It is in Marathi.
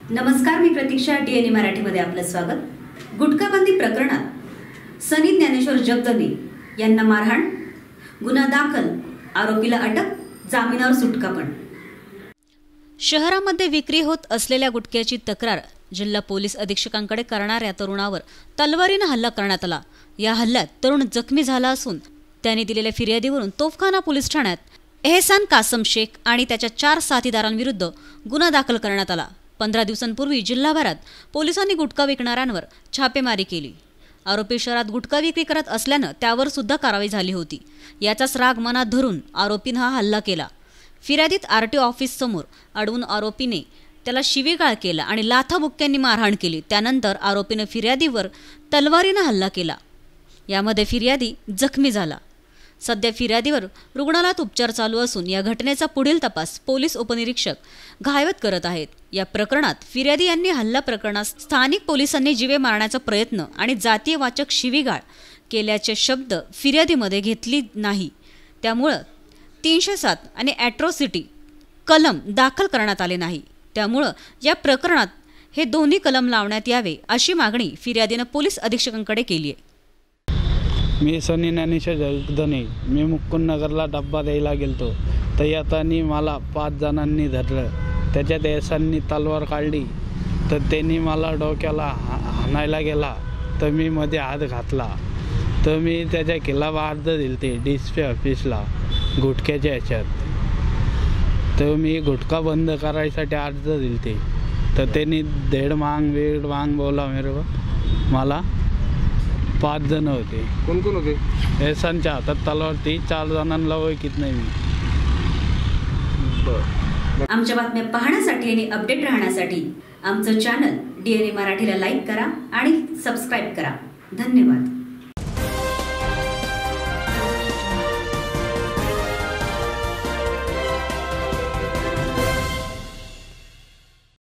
नमस्कार, मी प्रतीक्षा. डीएनए मराठीमध्ये आपलं स्वागत. गुटखाबंदी प्रकरणात सनी ज्ञानेश्वर जगदने यांना मारहाण, गुन्हा दाखल, आरोपीला अटक, जामिनावर सुटका. पण शहरामध्ये विक्री होत असलेल्या गुटख्याची तक्रार जिल्हा पोलीस अधीक्षकांकडे करणाऱ्या तरुणावर तलवारीने हल्ला करण्यात आला. या हल्ल्यात तरुण जखमी झाला असून त्याने दिलेल्या फिर्यादीवरून तोफखाना पोलीस ठाण्यात एहसान कासम शेख आणि त्याच्या 4 साथीदारांविरुद्ध गुन्हा दाखल करण्यात आला. 15 दिवसांपूर्वी जिल्हाभरात पोलिसांनी गुटखा विकणाऱ्यांवर छापेमारी केली. आरोपी शहरात गुटखा विक्री करत असल्यानं त्यावर सुद्धा कारवाई झाली होती. याचाच राग मनात धरून आरोपीनं हा हल्ला केला. फिर्यादीत आरटीओ ऑफिस समोर अडवून आरोपीने त्याला शिवीगाळ केला आणि लाथाबुक्क्यांनी मारहाण केली. त्यानंतर आरोपीने फिर्यादीवर तलवारीनं हल्ला केला. यामध्ये फिर्यादी जखमी झाला. सध्या फिर्यादीवर रुग्णालयात उपचार चालू असून या घटनेचा पुढील तपास पोलीस उपनिरीक्षक घायवत करत आहेत. या प्रकरणात फिर्यादी यांनी हल्ला प्रकरणात स्थानिक पोलिसांनी जीवे मारण्याचा प्रयत्न आणि जातीयवाचक शिवीगाळ केल्याचे शब्द फिर्यादीमध्ये घेतली नाही. त्यामुळं 307 आणि ॲट्रॉसिटी कलम दाखल करण्यात आले नाही. त्यामुळं या प्रकरणात हे दोन्ही कलम लावण्यात यावे अशी मागणी फिर्यादीनं पोलीस अधीक्षकांकडे केली आहे. मी सनी ज्ञानेश्वर जगदने. मी मुकुंदनगरला डब्बा द्यायला गेलतो तर येताना मला 5 जणांनी धरलं. त्याच्यात एसांनी तलवार काढली तर त्यांनी मला डोक्याला हाणायला गेला तर मी मध्ये हात घातला. तर मी त्याच्या खिलाफ अर्ज दिलते DSP ऑफिसला गुटख्याच्या ह्याच्यात. तर मी गुटखा बंद करायसाठी अर्ज दिलते तर त्यांनी वेड मांग बोला मेरे को. मला 5 जण होते. कोण कोण होते? एसांच्या हातात तलवार ती. 4 जणांना ओळखीत नाही मी. आमच्या बातम्या पाहण्यासाठी आणि अपडेट राहण्यासाठी आमचं चॅनल डीएनए मराठीला लाईक करा आणि सबस्क्राईब करा. धन्यवाद.